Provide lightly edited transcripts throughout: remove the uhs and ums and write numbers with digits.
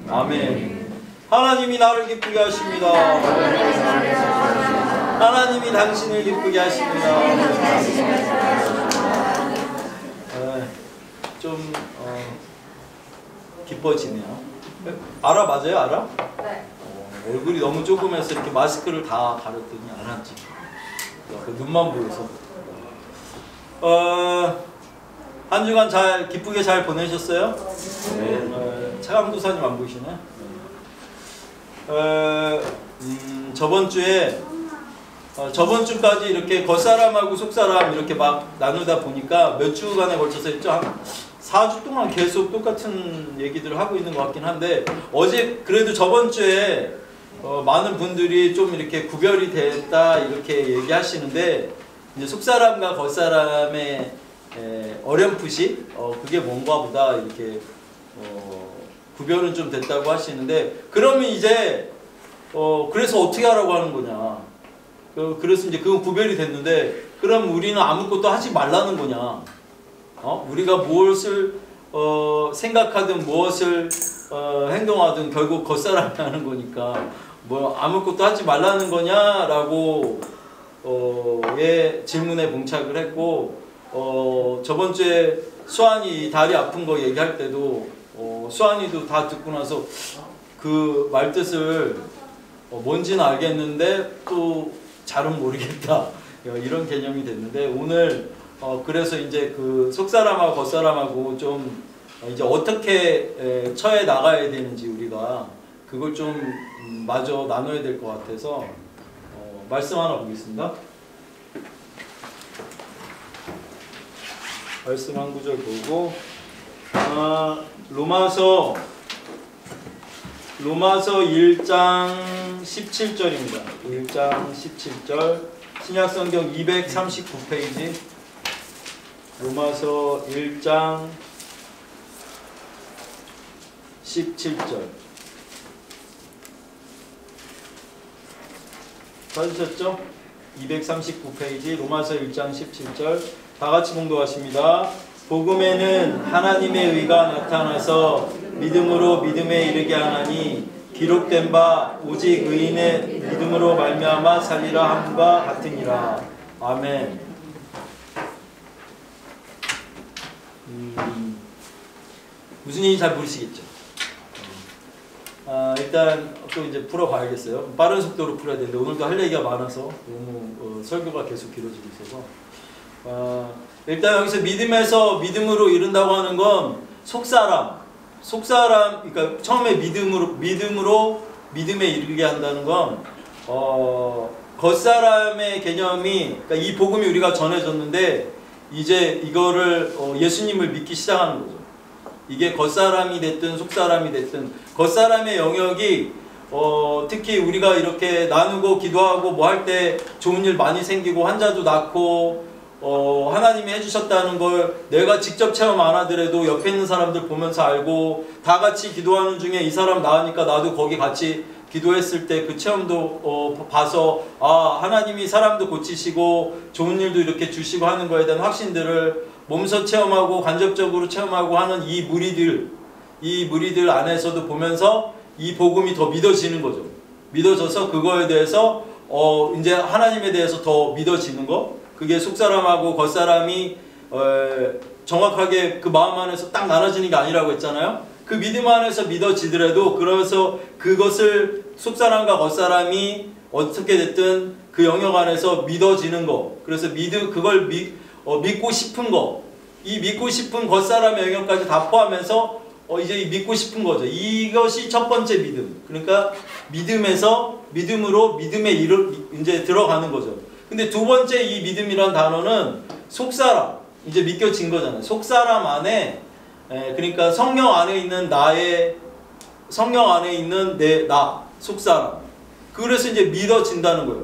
아멘. 하나님이 나를 기쁘게 하십니다. 하나님이 당신을 기쁘게 하십니다. 좀 기뻐지네요. 알아? 맞아요? 알아? 네. 얼굴이 너무 조그매서 이렇게 마스크를 다 가렸더니 알았지. 그 눈만 보여서. 한 주간 기쁘게 잘 보내셨어요? 네. 차강도사님 안 보이시네? 저번 주까지 이렇게 겉사람하고 속사람 이렇게 막 나누다 보니까 몇 주간에 걸쳐서 했죠. 한 4주 동안 계속 똑같은 얘기들을 하고 있는 것 같긴 한데, 어제 그래도 저번 주에 많은 분들이 좀 이렇게 구별이 됐다 이렇게 얘기하시는데, 이제 속사람과 겉사람의 어렴풋이 그게 뭔가 보다 이렇게 구별은 좀 됐다고 하시는데, 그러면 이제 그래서 어떻게 하라고 하는 거냐. 그래서 이제 그건 구별이 됐는데, 그럼 우리는 아무것도 하지 말라는 거냐. 우리가 무엇을 생각하든 무엇을 행동하든 결국 겉사람이 하는 거니까 뭐 아무것도 하지 말라는 거냐라고 질문에 봉착을 했고, 저번 주에 수환이 다리 아픈 거 얘기할 때도 수환이도 다 듣고 나서 그 말뜻을 뭔지는 알겠는데 또 잘은 모르겠다 이런 개념이 됐는데, 오늘 그래서 이제 그 속사람하고 겉사람하고 좀 이제 어떻게 처해 나가야 되는지 우리가 그걸 좀 마저 나눠야 될 것 같아서 말씀 하나 보겠습니다. 말씀 한 구절 보고, 로마서 1장 17절입니다. 1장 17절 신약성경 239페이지 로마서 1장 17절 찾으셨죠? 239페이지 로마서 1장 17절 다같이 봉독하십니다. 복음에는 하나님의 의가 나타나서 믿음으로 믿음에 이르게 하나니 기록된 바 오직 의인의 믿음으로 말미암아 살리라 함과 같으니라. 아멘. 무슨 얘기인지 잘 모르시겠죠? 일단 또 이제 풀어봐야겠어요. 빠른 속도로 풀어야 되는데 오늘도 할 얘기가 많아서 너무 설교가 계속 길어지고 있어서, 일단 여기서 믿음에서 믿음으로 이른다고 하는 건 속사람, 그러니까 처음에 믿음으로 믿음에 이르게 한다는 건 겉사람의 개념이, 그러니까 이 복음이 우리가 전해졌는데 이제 이거를 예수님을 믿기 시작하는 거죠. 이게 겉사람이 됐든 속사람이 됐든 겉사람의 영역이 특히 우리가 이렇게 나누고 기도하고 뭐 할 때 좋은 일 많이 생기고 환자도 낫고 하나님이 해주셨다는 걸 내가 직접 체험 안 하더라도 옆에 있는 사람들 보면서 알고, 다 같이 기도하는 중에 이 사람 나으니까 나도 거기 같이 기도했을 때 그 체험도 봐서 하나님이 사람도 고치시고 좋은 일도 이렇게 주시고 하는 거에 대한 확신들을 몸소 체험하고 간접적으로 체험하고 하는 이 무리들 안에서도 보면서 이 복음이 더 믿어지는 거죠. 믿어져서 그거에 대해서 이제 하나님에 대해서 더 믿어지는 거, 그게 속사람하고 겉사람이 정확하게 그 마음 안에서 딱 나눠지는 게 아니라고 했잖아요. 그 믿음 안에서 믿어지더라도 그래서 그것을 속사람과 겉사람이 어떻게 됐든 그 영역 안에서 믿어지는 거, 그래서 그걸 믿고 싶은 거, 이 믿고 싶은 겉사람의 영역까지 다 포함해서 이제 믿고 싶은 거죠. 이것이 첫 번째 믿음. 그러니까 믿음으로 믿음에 이제 들어가는 거죠. 근데 두 번째 이 믿음이란 단어는 속사람, 이제 믿겨진 거잖아요. 속사람 안에, 그러니까 성령 안에 있는 성령 안에 있는 나, 속사람. 그래서 이제 믿어진다는 거예요.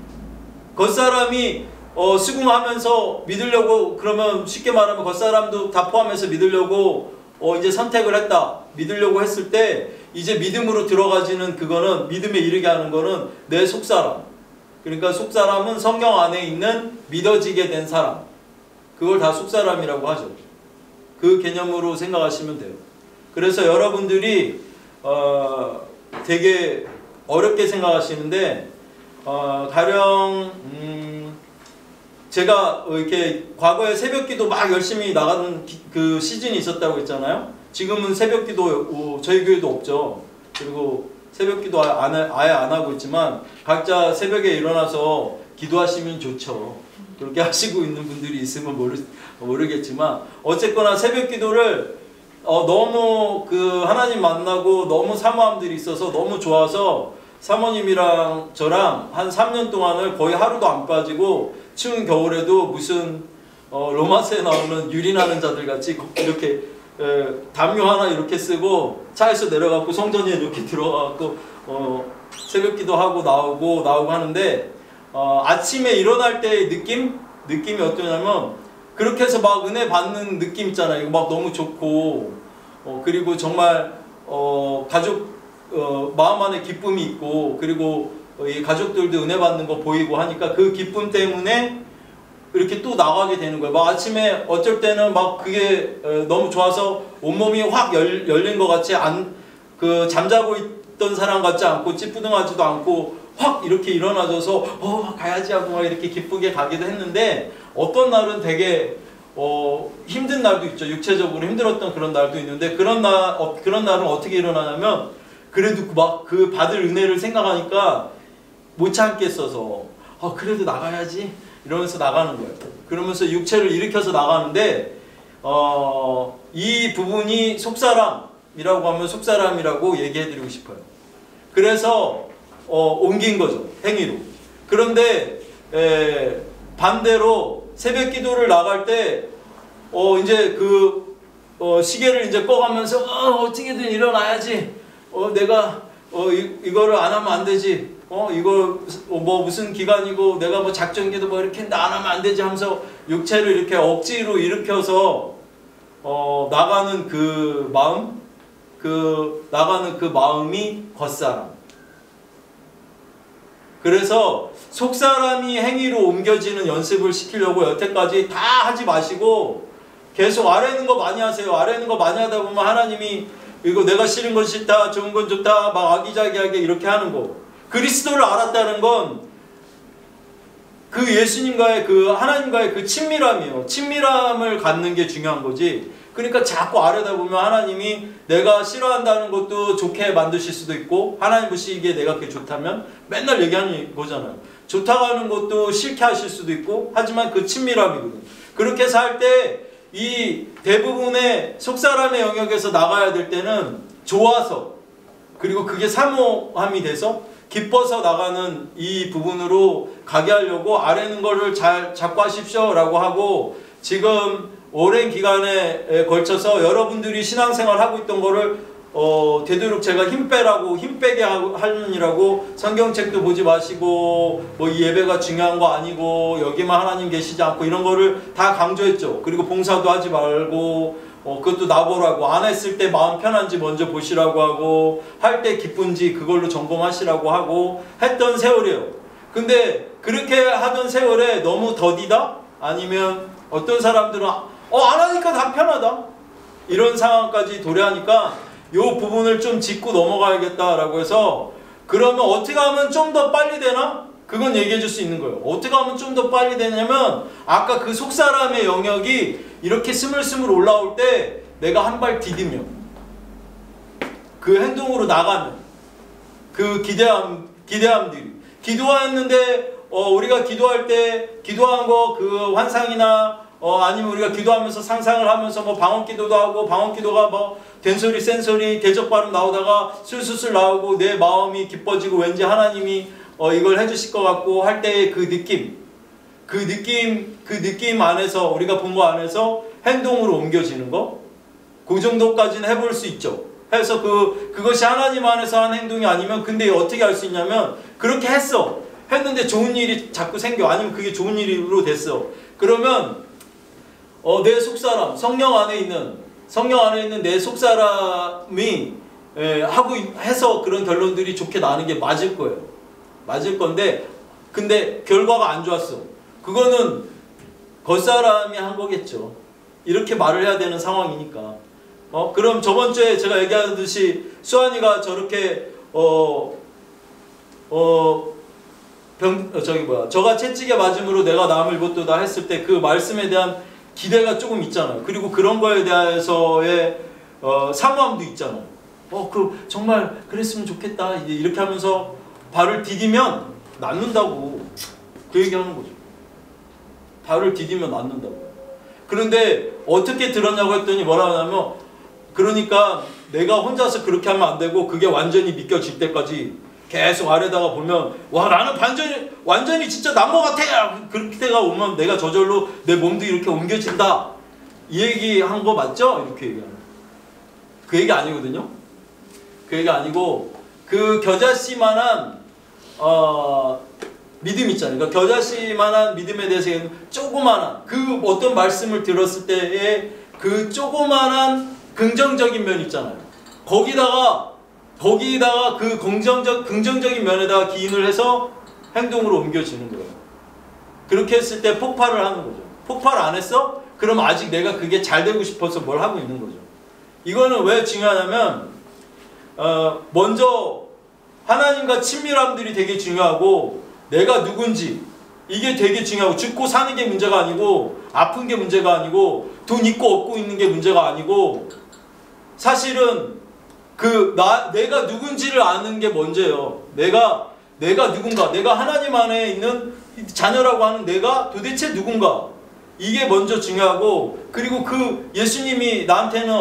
겉사람이 수긍하면서 믿으려고, 그러면 쉽게 말하면 겉사람도 다 포함해서 믿으려고 이제 선택을 했다, 믿으려고 했을 때 이제 믿음으로 들어가지는 그거는, 믿음에 이르게 하는 거는 내 속사람. 그러니까 속사람은 성령 안에 있는 믿어지게 된 사람, 그걸 다 속사람이라고 하죠. 그 개념으로 생각하시면 돼요. 그래서 여러분들이 되게 어렵게 생각하시는데 가령 제가 이렇게 과거에 새벽기도 막 열심히 나가는 그 시즌이 있었다고 했잖아요. 지금은 새벽기도 저희 교회도 없죠. 그리고 새벽기도 아예 안 하고 있지만 각자 새벽에 일어나서 기도하시면 좋죠. 그렇게 하시고 있는 분들이 있으면 모르겠지만 어쨌거나 새벽기도를 너무 그 하나님 만나고 너무 사모함들이 있어서 너무 좋아서 사모님이랑 저랑 한 3년 동안을 거의 하루도 안 빠지고 추운 겨울에도 무슨 로마서에 나오는 유린하는 자들 같이 이렇게 담요 하나 이렇게 쓰고 차에서 내려가고 성전에 이렇게 들어가고 새벽기도 하고 나오고 하는데 아침에 일어날 때의 느낌이 어떠냐면 그렇게 해서 막 은혜 받는 느낌 있잖아요. 이거 막 너무 좋고 그리고 정말 가족 마음 안에 기쁨이 있고 그리고 이 가족들도 은혜 받는 거 보이고 하니까 그 기쁨 때문에 이렇게 또 나가게 되는 거예요. 막 아침에 어쩔 때는 막 그게 너무 좋아서 온몸이 확 열린 것 같이 잠자고 있던 사람 같지 않고 찌뿌둥하지도 않고 확 이렇게 일어나져서 가야지 하고 막 이렇게 기쁘게 가기도 했는데 어떤 날은 되게 힘든 날도 있죠. 육체적으로 힘들었던 그런 날도 있는데 그런 날은 어떻게 일어나냐면 그래도 막 그 받을 은혜를 생각하니까 못 참겠어서 그래도 나가야지 이러면서 나가는 거예요. 그러면서 육체를 일으켜서 나가는데 이 부분이 속사람이라고 하면 속사람이라고 얘기해드리고 싶어요. 그래서 옮긴 거죠. 행위로. 그런데 반대로 새벽 기도를 나갈 때 이제 그 시계를 이제 꺼가면서 어떻게든 일어나야지. 내가 이거를 안 하면 안 되지. 이거 뭐 무슨 기간이고 내가 뭐 작전기도 뭐 이렇게 했는데 안 하면 안 되지 하면서 육체를 이렇게 억지로 일으켜서 나가는 그 마음, 나가는 그 마음이 겉사람. 그래서 속사람이 행위로 옮겨지는 연습을 시키려고 여태까지 다 하지 마시고 계속 아래 있는 거 많이 하세요. 아래 있는 거 많이 하다 보면 하나님이 이거 내가 싫은 건 싫다, 좋은 건 좋다, 막 아기자기하게 이렇게 하는 거. 그리스도를 알았다는 건 그 예수님과의 그 하나님과의 그 친밀함이에요. 친밀함을 갖는 게 중요한 거지. 그러니까 자꾸 아래다 보면 하나님이 내가 싫어한다는 것도 좋게 만드실 수도 있고 하나님 보시기에 내가 그게 좋다면 맨날 얘기하는 거잖아요. 좋다고 하는 것도 싫게 하실 수도 있고 하지만 그 친밀함이거든. 그렇게 해서 할 때 이 대부분의 속사람의 영역에서 나가야 될 때는 좋아서 그리고 그게 사모함이 돼서 기뻐서 나가는 이 부분으로 가게 하려고 아래는 거를 잘 잡고 하십시오 라고 하고 지금 오랜 기간에 걸쳐서 여러분들이 신앙생활 하고 있던 거를 되도록 제가 힘 빼게 하느니라고 성경책도 보지 마시고 뭐 이 예배가 중요한 거 아니고 여기만 하나님 계시지 않고 이런 거를 다 강조했죠. 그리고 봉사도 하지 말고 그것도 나보라고 안 했을 때 마음 편한지 먼저 보시라고 하고 할 때 기쁜지 그걸로 점검하시라고 하고 했던 세월이에요. 근데 그렇게 하던 세월에 너무 더디다? 아니면 어떤 사람들은 안 하니까 다 편하다? 이런 상황까지 도래하니까 이 부분을 좀 짚고 넘어가야겠다라고 해서 그러면 어떻게 하면 좀 더 빨리 되나? 그건 얘기해 줄 수 있는 거예요. 어떻게 하면 좀 더 빨리 되냐면 아까 그 속사람의 영역이 이렇게 스물스물 올라올 때 내가 한 발 디디며 그 행동으로 나가면 그 기대함들이 기도했는데 우리가 기도할 때 기도한 거 그 환상이나 아니면 우리가 기도하면서 상상을 하면서 뭐 방언기도도 하고 방언기도가 뭐 된소리 센소리 대적 발음 나오다가 술술술 나오고 내 마음이 기뻐지고 왠지 하나님이 이걸 해주실 것 같고 할 때의 그 느낌 안에서 우리가 본 거 안에서 행동으로 옮겨지는 거 그 정도까지는 해볼 수 있죠. 해서 그것이 하나님 안에서 한 행동이 아니면 근데 어떻게 할 수 있냐면 그렇게 했는데 좋은 일이 자꾸 생겨. 아니면 그게 좋은 일로 됐어. 그러면 내 속사람 성령 안에 있는 내 속사람이 하고 해서 그런 결론들이 좋게 나는 게 맞을 거예요. 맞을 건데 근데 결과가 안 좋았어. 그거는 겉사람이 한 거겠죠. 이렇게 말을 해야 되는 상황이니까. 그럼 저번 주에 제가 얘기하듯이 수환이가 저렇게 저가 채찍에 맞음으로 내가 남을 벗도다 했을 때 그 말씀에 대한 기대가 조금 있잖아요. 그리고 그런 거에 대해서의 사모함도 있잖아요. 정말 그랬으면 좋겠다. 이렇게 하면서 발을 디디면 낫는다고 그 얘기하는 거죠. 발을 디디면 낫는다고. 그런데 어떻게 들었냐고 했더니 뭐라 하냐면, 그러니까 내가 혼자서 그렇게 하면 안 되고 그게 완전히 믿겨질 때까지 계속 아래다가 보면 와 나는 완전히 진짜 난 것 같아. 그렇게 때가 오면 내가 저절로 내 몸도 이렇게 옮겨진다. 이 얘기한 거 맞죠? 이렇게 얘기하는. 그 얘기 아니거든요. 그 얘기 아니고 그 겨자씨만한 믿음 있잖아요. 그러니까 겨자씨만한 믿음에 대해서 조그만한 그 어떤 말씀을 들었을 때의 그 조그만한 긍정적인 면 있잖아요. 거기다가 그 긍정적인 면에다가 기인을 해서 행동으로 옮겨지는 거예요. 그렇게 했을 때 폭발을 하는 거죠. 폭발 안 했어? 그럼 아직 내가 그게 잘 되고 싶어서 뭘 하고 있는 거죠. 이거는 왜 중요하냐면 먼저 하나님과 친밀함들이 되게 중요하고 내가 누군지 이게 되게 중요하고 죽고 사는 게 문제가 아니고 아픈 게 문제가 아니고 돈 있고 없고 있는 게 문제가 아니고 사실은 내가 누군지를 아는 게 먼저예요. 내가 누군가, 내가 하나님 안에 있는 자녀라고 하는 내가 도대체 누군가, 이게 먼저 중요하고, 그리고 그 예수님이 나한테는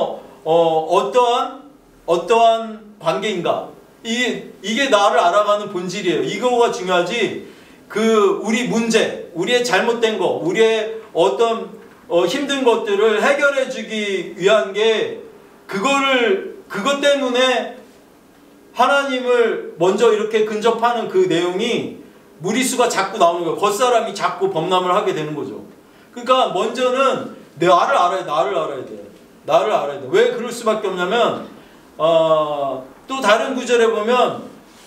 어떠한 관계인가, 이게 나를 알아가는 본질이에요. 이거가 중요하지. 우리 문제, 우리의 잘못된 거, 우리의 어떤 힘든 것들을 해결해 주기 위한 게 그것 때문에 하나님을 먼저 이렇게 근접하는 그 내용이 무리수가 자꾸 나오는 거예요. 겉사람이 자꾸 범람을 하게 되는 거죠. 그러니까 먼저는 나를 알아야 돼. 왜 그럴 수밖에 없냐면 또 다른 구절에 보면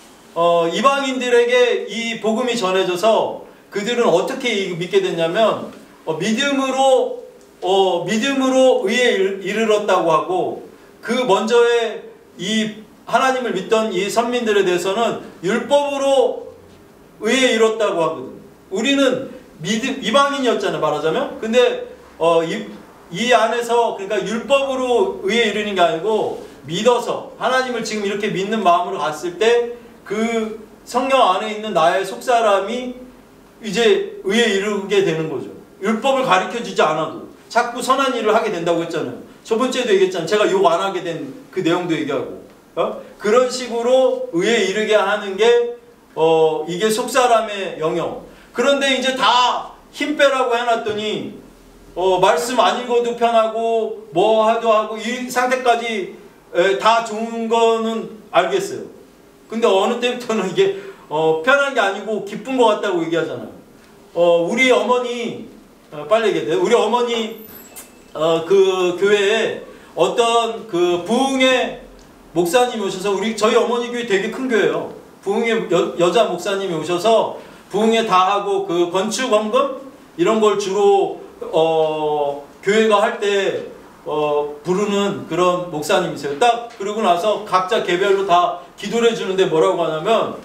이방인들에게 이 복음이 전해져서 그들은 어떻게 믿게 됐냐면 믿음으로 의에 이르렀다고 하고, 그 먼저의 이 하나님을 믿던 이 선민들에 대해서는 율법으로 의에 이뤘다고 하거든. 우리는 이방인이었잖아요, 말하자면. 근데 이 안에서, 그러니까 율법으로 의에 이르는 게 아니고 믿어서 하나님을 지금 이렇게 믿는 마음으로 갔을 때 그 성령 안에 있는 나의 속사람이 이제 의에 이르게 되는 거죠. 율법을 가르쳐주지 않아도 자꾸 선한 일을 하게 된다고 했잖아요. 저번주에도 얘기했잖아요. 제가 욕 안 하게 된 그 내용도 얘기하고, 그런 식으로 의에 이르게 하는 게 이게 속사람의 영역. 그런데 이제 다 힘 빼라고 해놨더니 말씀 안 읽어도 편하고 뭐 하도 하고 이 상태까지 다 좋은 거는 알겠어요. 근데 어느 때부터는 이게 편한 게 아니고 기쁜 것 같다고 얘기하잖아요. 우리 어머니 빨리 얘기해야 돼요. 우리 어머니 그 교회에 어떤 그 부흥의 목사님이 오셔서, 저희 어머니 교회 되게 큰 교회예요. 부흥의 여자 목사님이 오셔서 부흥회 다 하고 그 건축 헌금 이런 걸 주로 교회가 할 때 부르는 그런 목사님이세요. 딱 그러고 나서 각자 개별로 다 기도를 해주는데 뭐라고 하냐면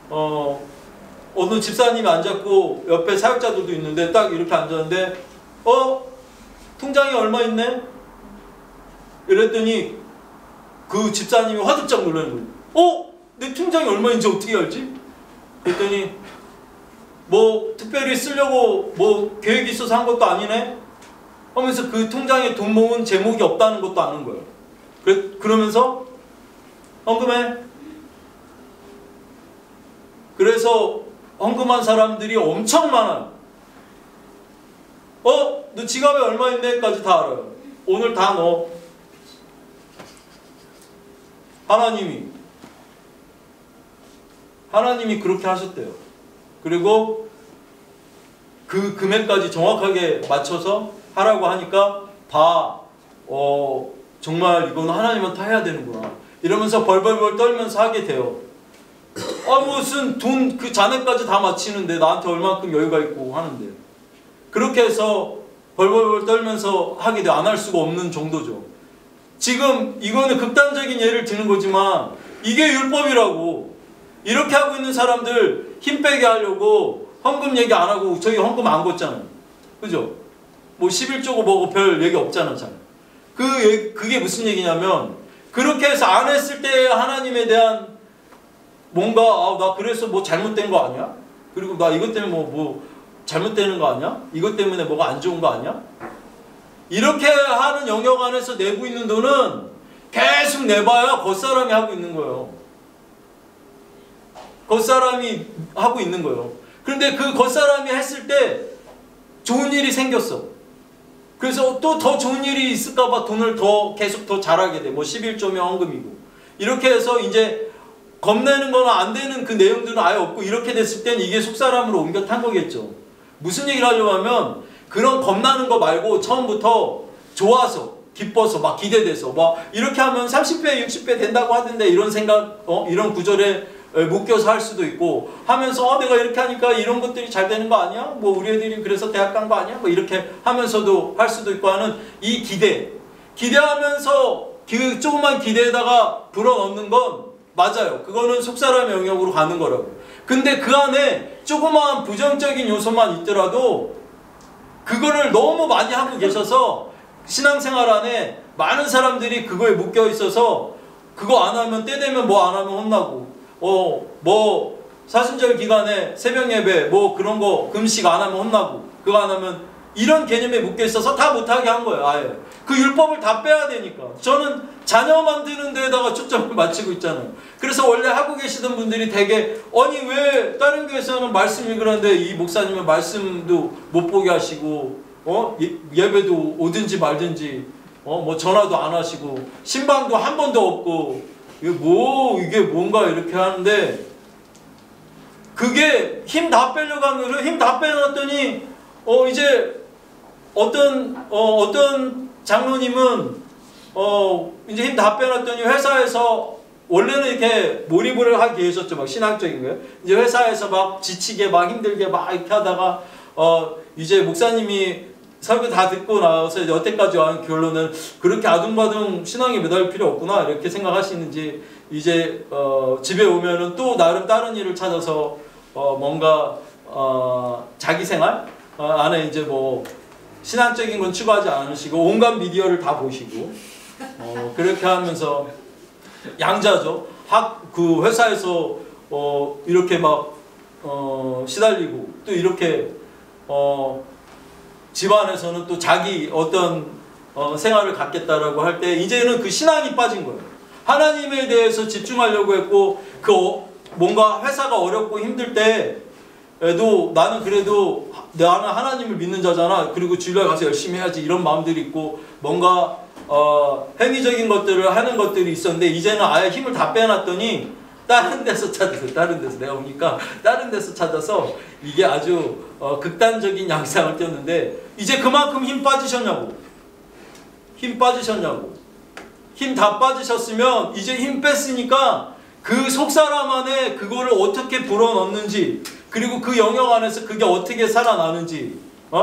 어느 집사님이 앉았고 옆에 사역자들도 있는데 딱 이렇게 앉았는데 통장에 얼마 있네? 이랬더니 그 집사님이 화들짝 놀라는 거예요. 내 통장에 얼마인지 어떻게 알지? 그랬더니 뭐 특별히 쓰려고 뭐 계획이 있어서 한 것도 아니네? 하면서 그 통장에 돈 모은 제목이 없다는 것도 아는 거예요. 그러면서 헌금해. 그래서 헌금한 사람들이 엄청 많아요. 너 지갑에 얼마 있네?까지 다 알아요. 오늘 다 넣어. 하나님이 그렇게 하셨대요. 그리고 그 금액까지 정확하게 맞춰서 하라고 하니까 다 정말 이건 하나님한테 해야 되는구나 이러면서 벌벌벌 떨면서 하게 돼요. 무슨 돈 그 잔액까지 다 맞히는데 나한테 얼만큼 여유가 있고 하는데, 그렇게 해서 벌벌벌 떨면서 하게 돼. 안 할 수가 없는 정도죠. 지금 이거는 극단적인 예를 드는 거지만 이게 율법이라고. 이렇게 하고 있는 사람들 힘 빼게 하려고 헌금 얘기 안 하고 저기 헌금 안 걷잖아요. 그죠? 뭐 11조고 뭐고 별 얘기 없잖아. 잘. 그게 무슨 얘기냐면 그렇게 해서 안 했을 때 하나님에 대한 뭔가 나 그래서 뭐 잘못된 거 아니야? 그리고 나 이것 때문에 뭐 잘못되는 거 아니야? 이것 때문에 뭐가 안 좋은 거 아니야? 이렇게 하는 영역 안에서 내고 있는 돈은 계속 내봐야 겉사람이 하고 있는 거예요. 겉사람이 하고 있는 거예요. 그런데 그 겉사람이 했을 때 좋은 일이 생겼어. 그래서 또 더 좋은 일이 있을까봐 돈을 계속 더 잘하게 돼. 뭐 11조면 헌금이고. 이렇게 해서 이제 겁내는 거나 안 되는 그 내용들은 아예 없고 이렇게 됐을 땐 이게 속사람으로 옮겨 탄 거겠죠. 무슨 얘기를 하려고 하면 그런 겁나는 거 말고 처음부터 좋아서 기뻐서 막 기대돼서 막 이렇게 하면 30배 60배 된다고 하던데 이런 생각 이런 구절에 묶여서 할 수도 있고 하면서 내가 이렇게 하니까 이런 것들이 잘 되는 거 아니야? 뭐 우리 애들이 그래서 대학 간 거 아니야? 뭐 이렇게 하면서도 할 수도 있고 하는 이 기대하면서 그 조그만 기대에다가 불어넣는 건 맞아요. 그거는 속사람의 영역으로 가는 거라고. 근데 그 안에 조그마한 부정적인 요소만 있더라도 그거를 너무 많이 하고 계셔서 신앙생활 안에 많은 사람들이 그거에 묶여 있어서 그거 안 하면 때 되면 뭐 안 하면 혼나고 뭐 사순절 기간에 새벽 예배 뭐 그런 거 금식 안 하면 혼나고 그거 안 하면 이런 개념에 묶여 있어서 다 못하게 한 거예요. 아예 그 율법을 다 빼야 되니까. 저는 자녀 만드는 데에다가 초점을 맞추고 있잖아요. 그래서 원래 하고 계시던 분들이 되게 아니 왜 다른 교회에서는 말씀 읽으라는데 이 목사님은 말씀도 못 보게 하시고 예배도 오든지 말든지 뭐 전화도 안 하시고 신방도 한 번도 없고 이게 뭔가 이렇게 하는데 그게 힘 다 빼려고 하는 거예요. 힘 다 빼놨더니 이제 어떤 장로님은 이제 힘 다 빼놨더니 회사에서 원래는 이렇게 몰입을 하기 위해서죠. 막 신앙적인 거예요. 이제 회사에서 막 지치게 막 힘들게 막 이렇게 하다가 이제 목사님이 설교 다 듣고 나서 여태까지 온 결론은 그렇게 아둥바둥 신앙에 매달릴 필요 없구나 이렇게 생각하시는지 이제 집에 오면은 또 나름 다른 일을 찾아서 뭔가 자기 생활 안에 이제 뭐 신앙적인 건 추구하지 않으시고 온갖 미디어를 다 보시고 그렇게 하면서 양자죠. 그 회사에서 이렇게 막 시달리고 또 이렇게 집안에서는 또 자기 어떤 생활을 갖겠다라고 할 때 이제는 그 신앙이 빠진 거예요. 하나님에 대해서 집중하려고 했고 뭔가 회사가 어렵고 힘들 때에도 나는 그래도 나는 하나님을 믿는 자잖아. 그리고 주일날 가서 열심히 해야지 이런 마음들이 있고 뭔가 행위적인 것들을 하는 것들이 있었는데 이제는 아예 힘을 다 빼놨더니 다른 데서 찾았어요. 다른 데서 내가 오니까 다른 데서 찾아서 이게 아주 극단적인 양상을 띄었는데 이제 그만큼 힘 빠지셨냐고. 힘 다 빠지셨으면 이제 힘 뺐으니까 그 속사람 안에 그거를 어떻게 불어넣는지 그리고 그 영역 안에서 그게 어떻게 살아나는지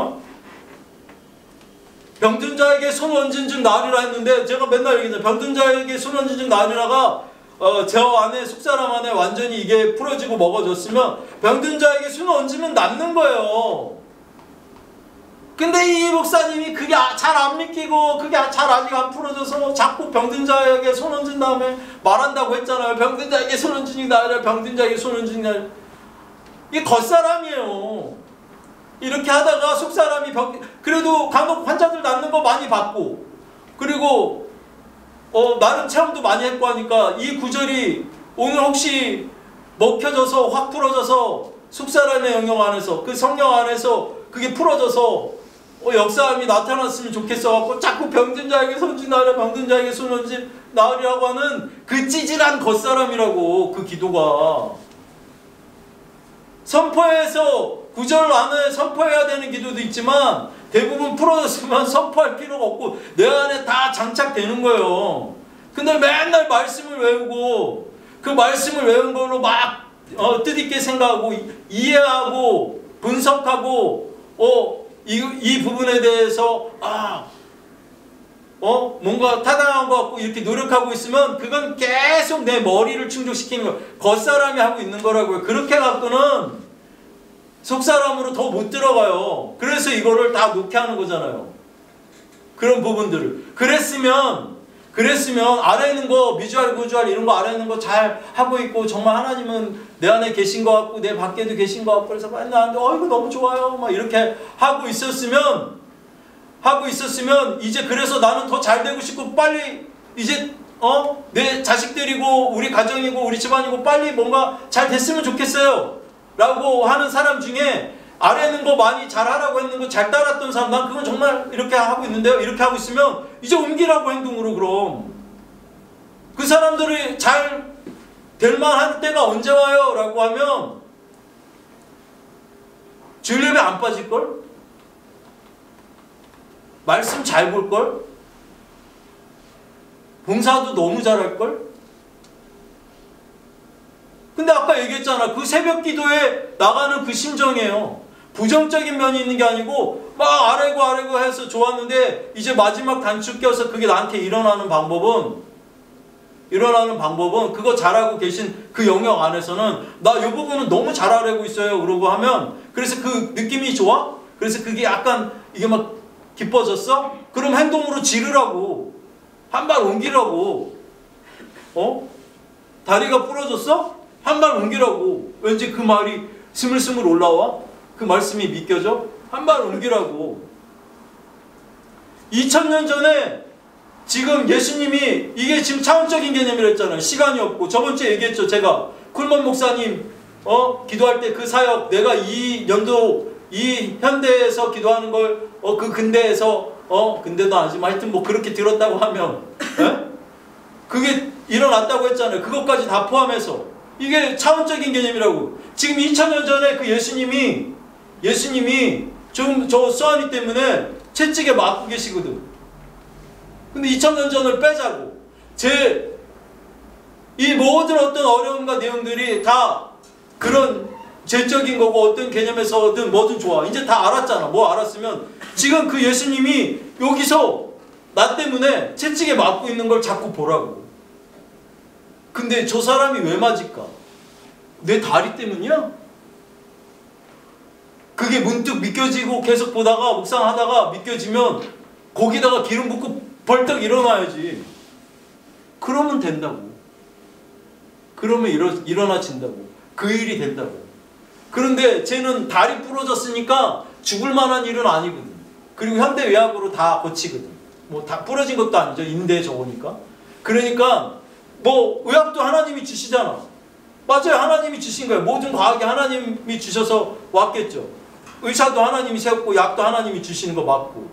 병든 자에게 손 얹은 즉 나으리라 했는데 제가 맨날 얘기했잖아요. 병든 자에게 손 얹은 즉 나으리라가 저 안에 속사람 안에 완전히 이게 풀어지고 먹어졌으면 병든 자에게 손 얹으면 낫는 거예요. 근데 이 목사님이 그게 잘 안 믿기고 그게 잘 아직 안 풀어져서 자꾸 병든 자에게 손 얹은 다음에 말한다고 했잖아요. 병든 자에게 손 얹으니 나으리라 병든 자에게 손 얹으니 나으리라. 이게 겉사람이에요. 이렇게 하다가 속사람이 그래도 간혹 환자들 낫는 거 많이 받고 그리고 나름 체험도 많이 했고 하니까 이 구절이 오늘 혹시 먹혀져서 확 풀어져서 속사람의 영역 안에서 그 성령 안에서 그게 풀어져서 역사함이 나타났으면 좋겠어 갖고 자꾸 병든 자에게 손짓 나으리라 병든 자에게 손짓 나으리라고 하는 그 찌질한 겉사람이라고 그 기도가 선포해서 구절 안에 선포해야 되는 기도도 있지만 대부분 풀어졌으면 선포할 필요가 없고 내 안에 다 장착되는 거예요. 근데 맨날 말씀을 외우고 그 말씀을 외운 걸로 막 뜻있게 생각하고 이해하고 분석하고 이 부분에 대해서 뭔가 타당한 것 같고 이렇게 노력하고 있으면 그건 계속 내 머리를 충족시키는 거. 겉사람이 하고 있는 거라고요. 그렇게 갖고는 속사람으로 더 못 들어가요. 그래서 이거를 다 놓게 하는 거잖아요. 그런 부분들을. 그랬으면 아래 있는 거 미주알 구주알 이런 거 아래 있는 거 잘 하고 있고 정말 하나님은 내 안에 계신 것 같고 내 밖에도 계신 것 같고 그래서 맨날 나한테 이거 너무 좋아요 막 이렇게 하고 있었으면 이제 그래서 나는 더 잘 되고 싶고 빨리 이제 내 자식들이고 우리 가정이고 우리 집안이고 빨리 뭔가 잘 됐으면 좋겠어요 라고 하는 사람 중에 아래 있는 거 많이 잘하라고 했는 거 잘 따랐던 사람, 난 그건 정말 이렇게 하고 있는데요. 이렇게 하고 있으면 이제 옮기라고 행동으로. 그럼 그 사람들이 잘 될만한 때가 언제 와요? 라고 하면 주일예배 안 빠질걸? 말씀 잘 볼걸? 봉사도 너무 잘할걸? 근데 아까 얘기했잖아. 그 새벽 기도에 나가는 그 심정이에요. 부정적인 면이 있는 게 아니고 막 아래고 해서 좋았는데 이제 마지막 단축 껴서 그게 나한테 일어나는 방법은 그거 잘하고 계신 그 영역 안에서는 나 이 부분은 너무 잘하려고 있어요. 그러고 하면 그래서 그 느낌이 좋아? 그래서 그게 약간 이게 막 기뻐졌어? 그럼 행동으로 지르라고. 한 발 옮기라고. 다리가 부러졌어? 한 발 옮기라고. 왠지 그 말이 스물스물 올라와? 그 말씀이 믿겨져? 한 발 옮기라고. 2000년 전에 지금 예수님이 이게 지금 차원적인 개념이라 했잖아요. 시간이 없고. 저번 주에 얘기했죠. 제가 쿨먼 목사님 기도할 때 그 사역 내가 이 현대에서 기도하는 걸 그 근대에서 근대도 아니지만 하여튼 뭐 그렇게 들었다고 하면 그게 일어났다고 했잖아요. 그것까지 다 포함해서 이게 차원적인 개념이라고. 지금 2000년 전에 그 예수님이 좀 저 수완이 때문에 채찍에 맞고 계시거든. 근데 2000년 전을 빼자고. 이 모든 어떤 어려움과 내용들이 다 그런 죄적인 거고 어떤 개념에서든 뭐든 좋아. 이제 다 알았잖아. 뭐 알았으면 지금 그 예수님이 여기서 나 때문에 채찍에 맞고 있는 걸 자꾸 보라고. 근데 저 사람이 왜 맞을까? 내 다리 때문이야? 그게 문득 믿겨지고 계속 보다가 묵상하다가 믿겨지면 거기다가 기름 붓고 벌떡 일어나야지. 그러면 된다고. 그러면 일어나진다고. 그 일이 된다고. 그런데 쟤는 다리 부러졌으니까 죽을 만한 일은 아니거든. 그리고 현대의학으로 다 고치거든. 뭐 다 부러진 것도 아니죠. 인대 저거니까. 그러니까 뭐 의학도 하나님이 주시잖아. 맞아요. 하나님이 주신 거예요. 모든 과학이 하나님이 주셔서 왔겠죠. 의사도 하나님이 세웠고 약도 하나님이 주시는 거 맞고.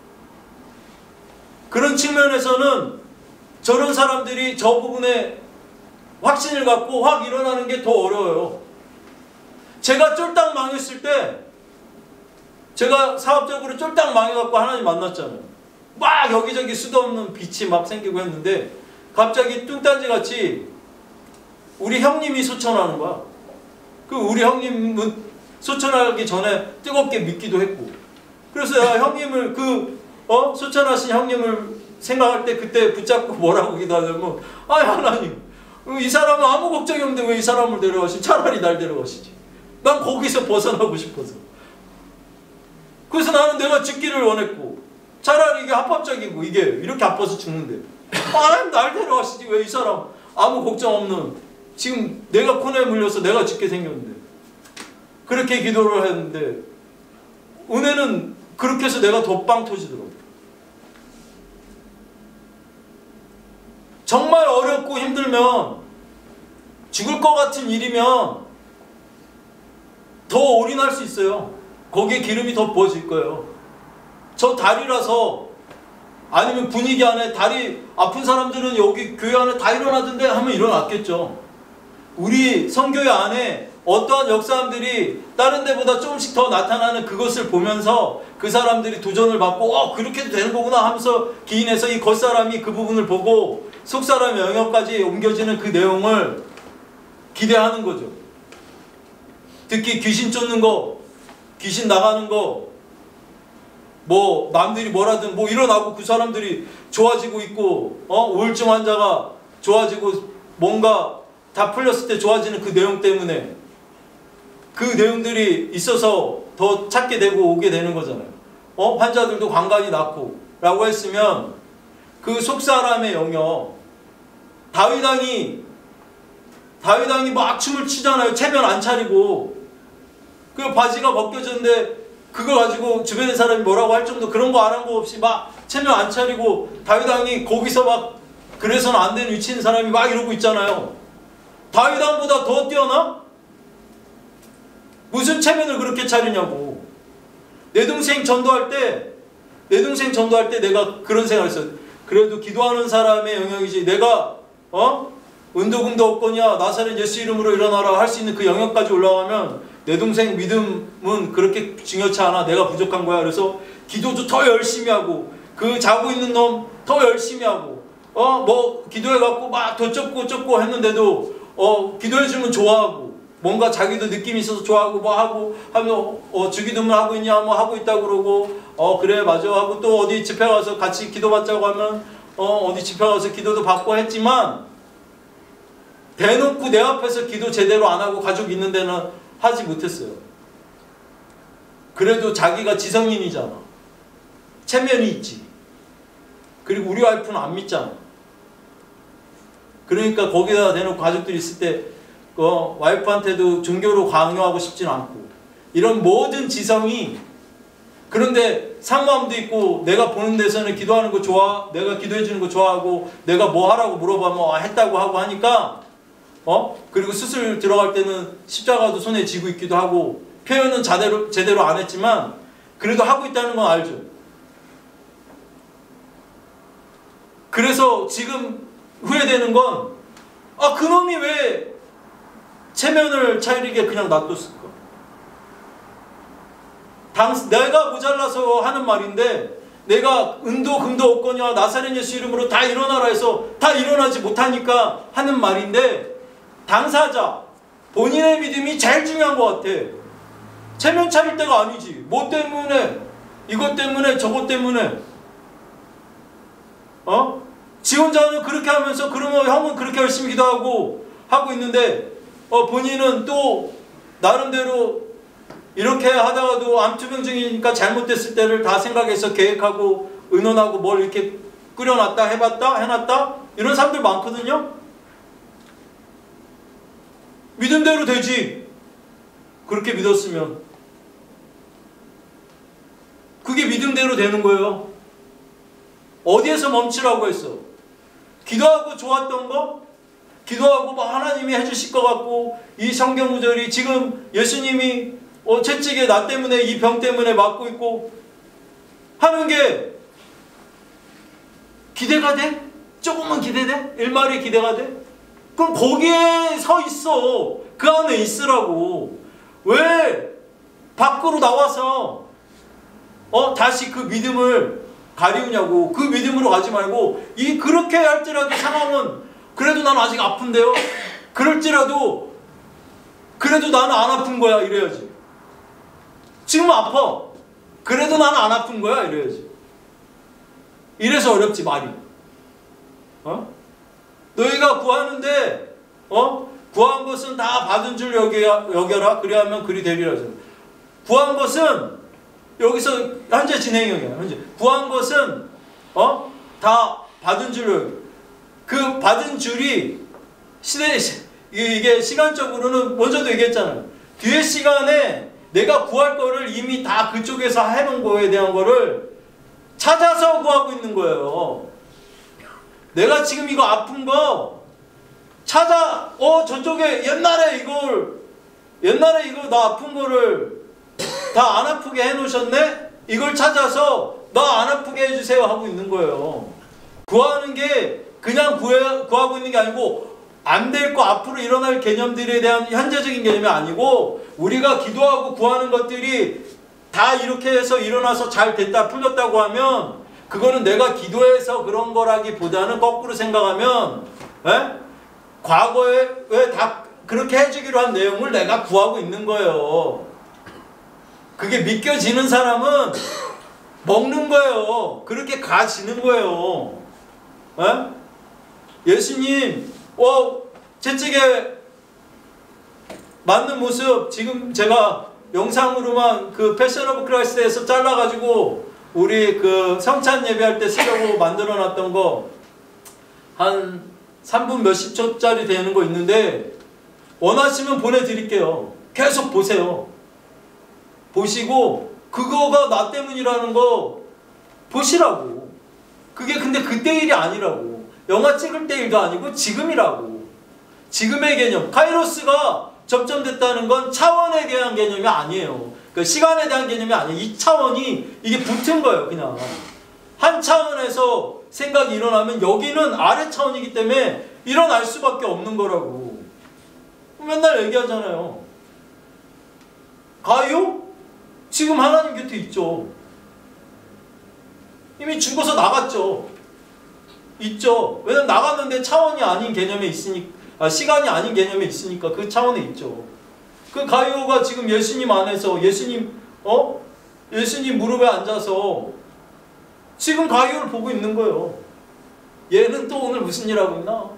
그런 측면에서는 저런 사람들이 저 부분에 확신을 갖고 확 일어나는 게 더 어려워요. 제가 쫄딱 망했을 때 제가 사업적으로 쫄딱 망해갖고 하나님 만났잖아요. 막 여기저기 수도 없는 빛이 막 생기고 했는데 갑자기 뚱딴지같이 우리 형님이 소천하는 거야. 그 우리 형님은 소천하기 전에 뜨겁게 믿기도 했고. 그래서 형님을 소천하신 형님을 생각할 때 그때 붙잡고 뭐라고 기도하냐면 하나님 이 사람은 아무 걱정이 없는데 왜 이 사람을 데려가시지? 차라리 날 데려가시지. 난 거기서 벗어나고 싶어서. 그래서 나는 내가 죽기를 원했고 차라리 이게 합법적이고 이게 이렇게 아파서 죽는데 하나님 날 데려가시지 왜 이 사람 아무 걱정 없는 지금 내가 코너에 물려서 내가 죽게 생겼는데. 그렇게 기도를 했는데 은혜는 그렇게 해서 내가 더 빵 터지더라고. 정말 어렵고 힘들면 죽을 것 같은 일이면 더 올인할 수 있어요. 거기에 기름이 더 부어질 거예요. 저 다리라서 아니면 분위기 안에 다리 아픈 사람들은 여기 교회 안에 다 일어나던데 하면 일어났겠죠. 우리 선교회 안에 어떠한 역사람들이 다른 데보다 조금씩 더 나타나는 그것을 보면서 그 사람들이 도전을 받고 그렇게도 되는 거구나 하면서 기인해서 이 겉사람이 그 부분을 보고 속사람의 영역까지 옮겨지는 그 내용을 기대하는 거죠. 특히 귀신 쫓는 거, 귀신 나가는 거, 뭐 남들이 뭐라든 뭐 일어나고 그 사람들이 좋아지고 있고 우울증 환자가 좋아지고 뭔가 다 풀렸을 때 좋아지는 그 내용 때문에 그 내용들이 있어서 더 찾게 되고 오게 되는 거잖아요. 환자들도 관간이 낫고 라고 했으면 그 속사람의 영역 다윗왕이 막 춤을 추잖아요. 체면 안 차리고 그 바지가 벗겨졌는데 그걸 가지고 주변의 사람이 뭐라고 할 정도 그런 거 안 한 거 없이 막 체면 안 차리고 다윗왕이 거기서 막 그래서는 안 되는 위치인 사람이 막 이러고 있잖아요. 다윗왕보다 더 뛰어나? 무슨 체면을 그렇게 차리냐고. 내 동생 전도할 때 내가 그런 생각을 했어요. 그래도 기도하는 사람의 영역이지 내가 은도금도 없거냐 나사렛 예수 이름으로 일어나라 할 수 있는 그 영역까지 올라가면 내 동생 믿음은 그렇게 중요치 않아. 내가 부족한 거야. 그래서 기도도 더 열심히 하고 그 자고 있는 놈 더 열심히 하고 뭐 기도해갖고 막 더 쫓고 했는데도 기도해주면 좋아하고 뭔가 자기도 느낌이 있어서 좋아하고 뭐 하고 하면 주기도문 하고 있냐 뭐 하고 있다고 그러고 그래 맞아 하고 또 어디 집회 가서 같이 기도받자고 하면 어디 집회 가서 기도도 받고 했지만 대놓고 내 앞에서 기도 제대로 안 하고 가족 있는 데는 하지 못했어요. 그래도 자기가 지성인이잖아. 체면이 있지. 그리고 우리 와이프는 안 믿잖아. 그러니까 거기다 대놓고 가족들이 있을 때 와이프한테도 종교로 강요하고 싶지는 않고 이런 모든 지성이 그런데 상마음도 있고 내가 보는 데서는 기도하는 거 좋아 내가 기도해 주는 거 좋아하고 내가 뭐 하라고 물어보면 했다고 하고 하니까 그리고 수술 들어갈 때는 십자가도 손에 쥐고 있기도 하고 표현은 제대로 안 했지만 그래도 하고 있다는 건 알죠. 그래서 지금 후회되는 건 그놈이 왜 체면을 차리게 그냥 놔뒀을까? 내가 모자라서 하는 말인데 내가 은도 금도 없거냐 나사렛 예수 이름으로 다 일어나라 해서 다 일어나지 못하니까 하는 말인데 당사자 본인의 믿음이 제일 중요한 것 같아. 체면 차릴 때가 아니지. 뭐 때문에 이것 때문에 저것 때문에 지 혼자는 그렇게 하면서 그러면 형은 그렇게 열심히 기도하고 하고 있는데 본인은 또 나름대로 이렇게 하다가도 암투병증이니까 잘못됐을 때를 다 생각해서 계획하고 의논하고 뭘 이렇게 끓여놨다 해봤다 해놨다 이런 사람들 많거든요. 믿음대로 되지. 그렇게 믿었으면 그게 믿음대로 되는 거예요. 어디에서 멈추라고 했어? 기도하고 좋았던 거? 기도하고 뭐 하나님이 해주실 것 같고 이 성경 구절이 지금 예수님이 채찍에 나 때문에 이 병 때문에 맞고 있고 하는 게 기대가 돼? 조금만 기대돼? 일말의 기대가 돼? 그럼 거기에 서 있어. 그 안에 있으라고. 왜 밖으로 나와서 다시 그 믿음을 가리우냐고. 그 믿음으로 가지 말고 그렇게 할지라도 상황은 그래도 난 아직 아픈데요. 그럴지라도 그래도 나는 안 아픈 거야 이래야지. 지금 아파. 그래도 나는 안 아픈 거야 이래야지. 이래서 어렵지 말이. 너희가 구하는데 구한 것은 다 받은 줄 여겨라. 그리하면 그리 되리라. 구한 것은 여기서 현재 진행형이야. 현재 구한 것은 다 받은 줄 여겨. 그 받은 줄이 이게 시간적으로는 먼저도 얘기했잖아요. 뒤에 시간에 내가 구할 거를 이미 다 그쪽에서 해놓은 거에 대한 거를 찾아서 구하고 있는 거예요. 내가 지금 이거 아픈 거 찾아 저쪽에 옛날에 이거 나 아픈 거를 다 안 아프게 해놓으셨네? 이걸 찾아서 나 안 아프게 해주세요 하고 있는 거예요. 구하는 게 그냥 구하고 있는 게 아니고 안 될 거 앞으로 일어날 개념들에 대한 현재적인 개념이 아니고 우리가 기도하고 구하는 것들이 다 이렇게 해서 일어나서 잘 됐다 풀렸다고 하면 그거는 내가 기도해서 그런 거라기보다는 거꾸로 생각하면 과거에 왜 다 그렇게 해주기로 한 내용을 내가 구하고 있는 거예요. 그게 믿겨지는 사람은 먹는 거예요. 그렇게 가지는 거예요. 에? 예수님 재직에 맞는 모습 지금 제가 영상으로만 그 패션 오브 크라이스트에서 잘라가지고 우리 그 성찬 예배할 때 쓰려고 만들어 놨던 거 한 3분 몇십 초짜리 되는 거 있는데 원하시면 보내드릴게요. 계속 보세요. 보시고 그거가 나 때문이라는 거 보시라고. 그게 근데 그때 일이 아니라고. 영화 찍을 때 일도 아니고 지금이라고. 지금의 개념. 카이로스가 접점됐다는 건 차원에 대한 개념이 아니에요. 그 시간에 대한 개념이 아니에요. 이 차원이 이게 붙은 거예요. 그냥 한 차원에서 생각이 일어나면 여기는 아래 차원이기 때문에 일어날 수밖에 없는 거라고. 맨날 얘기하잖아요. 가요? 지금 하나님 곁에 있죠. 이미 죽어서 나갔죠. 있죠. 왜냐면 나갔는데 차원이 아닌 개념에 있으니까, 시간이 아닌 개념에 있으니까 그 차원에 있죠. 그 가요가 지금 예수님 안에서 예수님 무릎에 앉아서 지금 가요를 보고 있는 거예요. 얘는 또 오늘 무슨 일 하고 있나?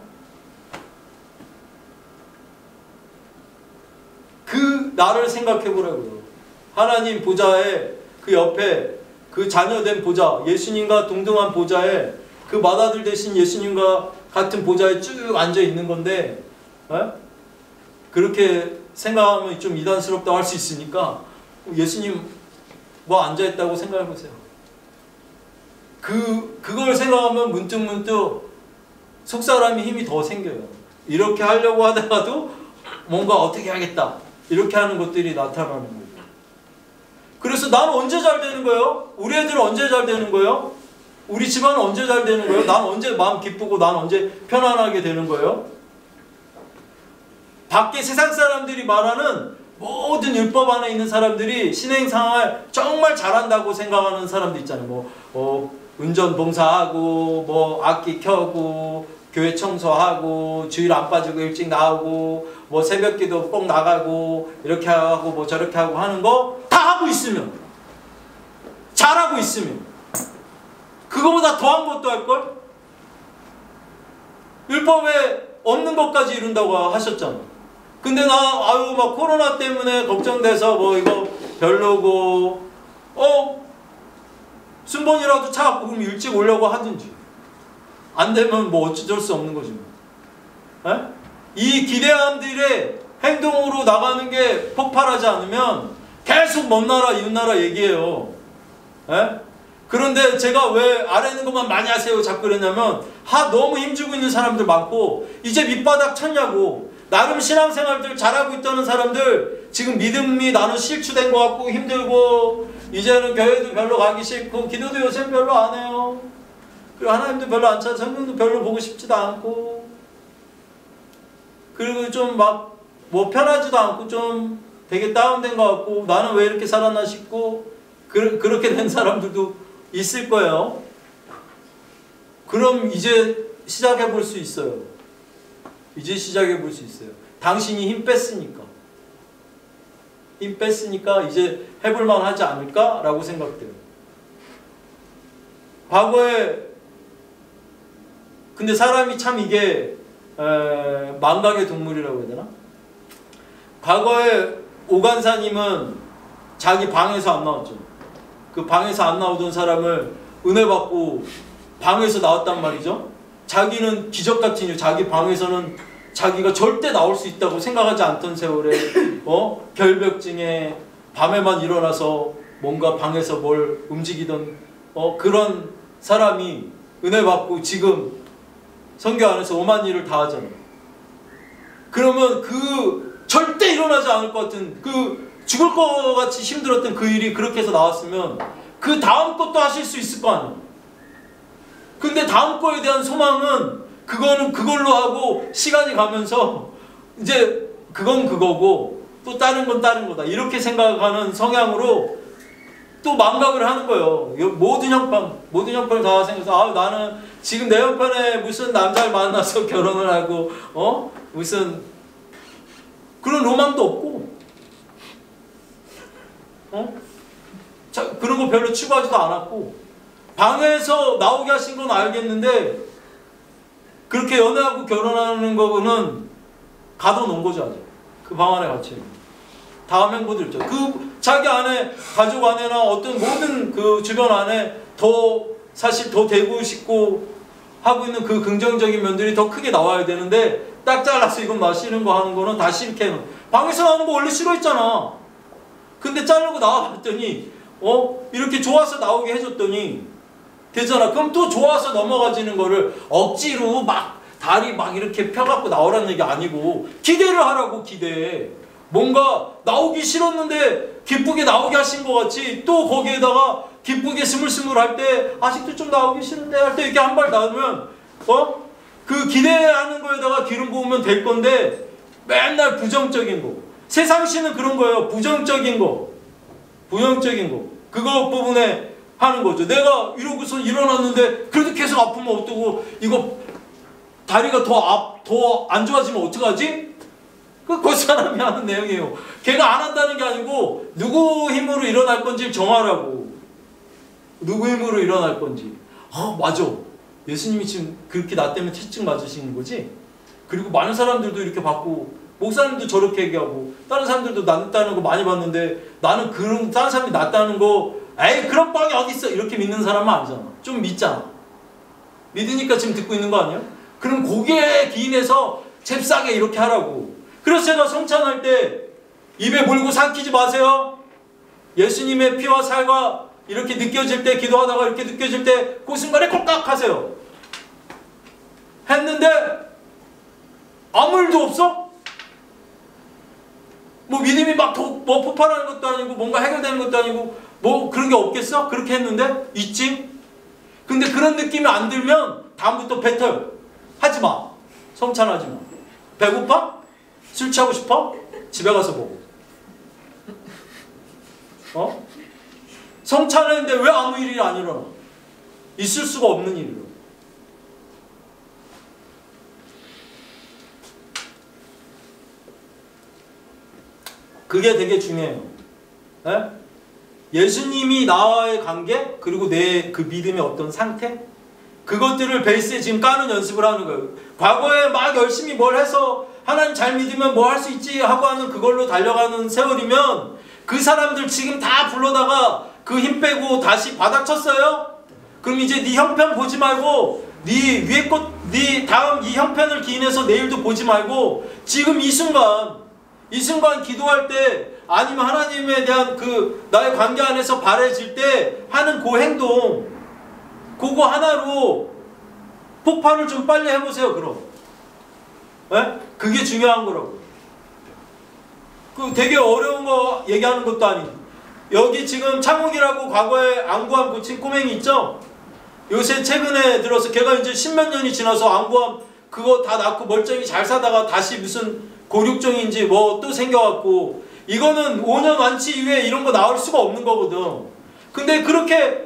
그 나를 생각해 보라고요. 하나님 보좌에 그 옆에 그 자녀된 보좌, 예수님과 동등한 보좌에 그 맏아들 대신 예수님과 같은 보좌에 쭉 앉아 있는 건데, 그렇게 생각하면 좀 이단스럽다고 할 수 있으니까 예수님 뭐 앉아 있다고 생각해 보세요. 그걸 생각하면 문득문득 속사람이 힘이 더 생겨요. 이렇게 하려고 하다가도 뭔가 어떻게 하겠다. 이렇게 하는 것들이 나타나는 거예요. 그래서 난 언제 잘 되는 거예요? 우리 애들은 언제 잘 되는 거예요? 우리 집안은 언제 잘 되는 거예요? 난 언제 마음 기쁘고 난 언제 편안하게 되는 거예요? 밖에 세상 사람들이 말하는 모든 율법 안에 있는 사람들이 신행생활 정말 잘한다고 생각하는 사람도 있잖아요. 운전 봉사하고 악기 켜고 교회 청소하고 주일 안 빠지고 일찍 나오고 새벽기도 꼭 나가고 이렇게 하고 저렇게 하고 하는 거 다 하고 있으면, 잘하고 있으면 그거보다 더한 것도 할걸? 율법에 없는 것까지 이룬다고 하셨잖아. 근데 막 코로나 때문에 걱정돼서 이거 별로고 순번이라도 차갖고 그럼 일찍 오려고 하든지, 안 되면 어쩔 수 없는 거지. 이 기대함들의 행동으로 나가는 게 폭발하지 않으면 계속 먼 나라 이웃 나라 얘기해요. 그런데 제가 왜 아래 있는 것만 많이 하세요 자꾸 그랬냐면, 너무 힘주고 있는 사람들 많고 이제 밑바닥 쳤냐고. 나름 신앙생활들 잘하고 있다는 사람들 지금 믿음이 나는 실추된 것 같고 힘들고 이제는 교회도 별로 가기 싫고 기도도 요새 별로 안 해요. 그리고 하나님도 별로 안 찾아 성경도 별로 보고 싶지도 않고, 그리고 좀 편하지도 않고 좀 되게 다운된 것 같고 나는 왜 이렇게 살았나 싶고 그렇게 된 사람들도 있을 거예요. 그럼 이제 시작해 볼 수 있어요. 이제 시작해 볼 수 있어요. 당신이 힘 뺐으니까. 힘 뺐으니까 이제 해볼만 하지 않을까? 라고 생각돼요. 과거에 근데 사람이 참 이게 망각의 동물이라고 해야 되나? 과거에 오간사님은 자기 방에서 안 나왔죠. 그 방에서 안 나오던 사람을 은혜 받고 방에서 나왔단 말이죠. 자기는 기적같은 일, 자기 방에서는 자기가 절대 나올 수 있다고 생각하지 않던 세월에 결벽증에 밤에만 일어나서 뭔가 방에서 뭘 움직이던 그런 사람이 은혜 받고 지금 선교 안에서 오만 일을 다 하잖아. 그러면 절대 일어나지 않을 것 같은 죽을 것 같이 힘들었던 그 일이 그렇게 해서 나왔으면 그 다음 것도 하실 수 있을 거 아니야. 근데 다음 거에 대한 소망은 그거는 그걸로 하고 시간이 가면서 이제 그건 그거고 또 다른 건 다른 거다 이렇게 생각하는 성향으로 또 망각을 하는 거예요. 모든 형편 다 생겨서 나는 지금 내 형편에 무슨 남자를 만나서 결혼을 하고 무슨 그런 로망도 없고 그런 거 건 별로 추구하지도 않았고 방에서 나오게 하신 건 알겠는데 그렇게 연애하고 결혼하는 거는 가둬놓은 거죠. 아직 그 방 안에 갇혀 있는 다음 행보들 있죠. 그 자기 안에 가족 안에나 어떤 모든 그 주변 안에 더 사실 더 되고 싶고 하고 있는 그 긍정적인 면들이 더 크게 나와야 되는데 딱 잘라서 이건 나 싫은 거 하는 거는 다 싫게 방에서 나오는 거 원래 싫어했잖아. 근데 자르고 나와봤더니 이렇게 좋아서 나오게 해줬더니 되잖아. 그럼 또 좋아서 넘어가지는 거를 억지로 막 다리 막 이렇게 펴갖고 나오라는 얘기 아니고 기대를 하라고. 기대. 뭔가 나오기 싫었는데 기쁘게 나오게 하신 것 같이 또 거기에다가 기쁘게 스물스물 할 때 아직도 좀 나오기 싫은데 할 때 이렇게 한 발 나오면 그 기대하는 거에다가 기름 부으면 될 건데 맨날 부정적인 거. 세상시는 그런 거예요. 부정적인 거. 그거 부분에 하는 거죠. 내가 이러고서 일어났는데 그래도 계속 아프면 어떡하고 이거 다리가 더 안 좋아지면 어떡하지? 그 사람이 하는 내용이에요. 걔가 안 한다는 게 아니고 누구 힘으로 일어날 건지 정하라고. 누구 힘으로 일어날 건지. 맞아. 예수님이 지금 그렇게 나 때문에 채찍 맞으시는 거지? 그리고 많은 사람들도 이렇게 받고 목사님도 저렇게 얘기하고 다른 사람들도 낫다는 거 많이 봤는데 나는 그런 다른 사람이 낫다는 거 에이 그런 뻥이 어딨어 이렇게 믿는 사람은 아니잖아. 좀 믿잖아. 믿으니까 지금 듣고 있는 거 아니야? 그럼 고개에 기인해서 잽싸게 이렇게 하라고. 그래서 제가 성찬할 때 입에 물고 삼키지 마세요. 예수님의 피와 살과 이렇게 느껴질 때 기도하다가 이렇게 느껴질 때 그 순간에 꼴깍 하세요. 했는데 아무 일도 없어? 뭐 믿음이 막 뭐 폭발하는 것도 아니고 뭔가 해결되는 것도 아니고 뭐 그런 게 없겠어? 그렇게 했는데 있지? 근데 그런 느낌이 안 들면 다음부터 뱉어요. 하지 마. 성찬하지 마. 배고파? 술 취하고 싶어? 집에 가서 먹어. 성찬했는데 왜 아무 일이 안 일어나? 있을 수가 없는 일이로. 그게 되게 중요해요. 네? 예수님이 나와의 관계 그리고 내 그 믿음의 어떤 상태 그것들을 베이스에 지금 까는 연습을 하는 거예요. 과거에 막 열심히 뭘 해서 하나님 잘 믿으면 뭐 할 수 있지 하고 하는 그걸로 달려가는 세월이면 그 사람들 지금 다 불러다가 그 힘 빼고 다시 바닥 쳤어요? 그럼 이제 네 형편 보지 말고 네 위에 네 다음 이 형편을 기인해서 내일도 보지 말고 지금 이 순간 기도할 때 아니면 하나님에 대한 그 나의 관계 안에서 바래질 때 하는 그 행동 그거 하나로 폭발을 좀 빨리 해보세요. 그럼 그게 중요한 거라고. 그 되게 어려운 거 얘기하는 것도 아니고 여기 지금 창욱이라고 과거에 안구암 고친 꼬맹이 있죠? 요새 최근에 들어서 걔가 이제 십몇 년이 지나서 안구암 그거 다 낫고 멀쩡히 잘 사다가 다시 무슨 고륙종인지 뭐 또 생겨갖고 이거는 5년 완치 이후에 이런 거 나올 수가 없는 거거든. 근데 그렇게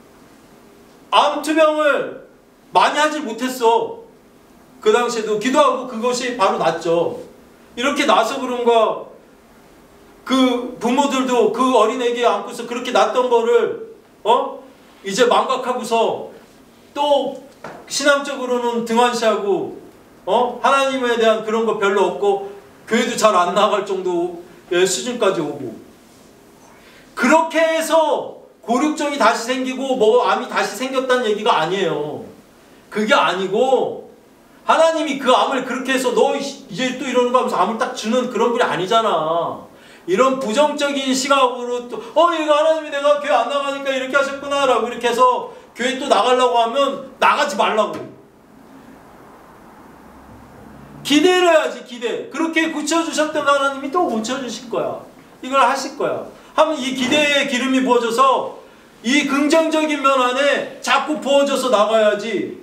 암 투병을 많이 하질 못했어. 그 당시에도 기도하고 그것이 바로 낫죠. 이렇게 나서 그런가 그 부모들도 그 어린애기 안고서 그렇게 낫던 거를 이제 망각하고서 또 신앙적으로는 등한시하고 하나님에 대한 그런 거 별로 없고 교회도 잘 안 나갈 정도의 수준까지 오고 그렇게 해서 고륙종이 다시 생기고 뭐 암이 다시 생겼다는 얘기가 아니에요. 그게 아니고 하나님이 그 암을 그렇게 해서 너 이제 또 이러는 거 하면서 암을 딱 주는 그런 분이 아니잖아. 이런 부정적인 시각으로 또 이거 하나님이 내가 교회 안 나가니까 이렇게 하셨구나 라고 이렇게 해서 교회 또 나가려고 하면 나가지 말라고. 기대를 해야지. 기대. 그렇게 굳혀주셨던 하나님이 또 굳혀주실 거야. 이걸 하실 거야. 하면 이 기대의 기름이 부어져서 이 긍정적인 면 안에 자꾸 부어져서 나가야지.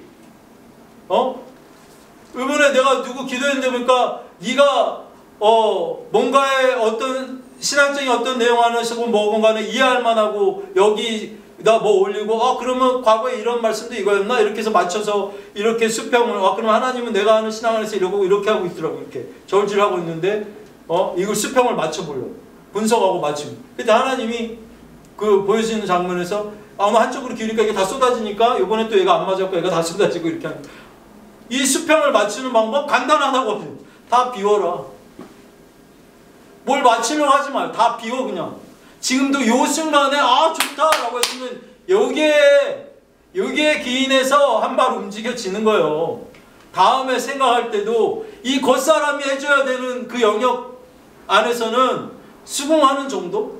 이번에 내가 누구 기도했는데 보니까 네가 뭔가의 어떤 신앙적인 어떤 내용 안에서 뭐건 간에 이해할 만하고 여기 나 뭐 올리고 그러면 과거에 이런 말씀도 이거였나 이렇게 해서 맞춰서 이렇게 수평을 그럼 하나님은 내가 하는 신앙 안에서 이렇게 하고 있더라고. 이렇게 저울질하고 있는데 이걸 수평을 맞춰보려고 분석하고 맞추고. 근데 하나님이 그 보여지는 장면에서 어느 한쪽으로 기울니까 이게 다 쏟아지니까 이번에 또 얘가 안 맞았고 얘가 다 쏟아지고 이렇게 하는 이 수평을 맞추는 방법 간단하다거든. 다 비워라. 뭘 맞추려고 하지 마요. 다 비워 그냥. 지금도 요 순간에 아 좋다라고 했으면 여기에 기인해서 한 발 움직여지는 거예요. 다음에 생각할 때도 이 겉사람이 해줘야 되는 그 영역 안에서는 수긍하는 정도?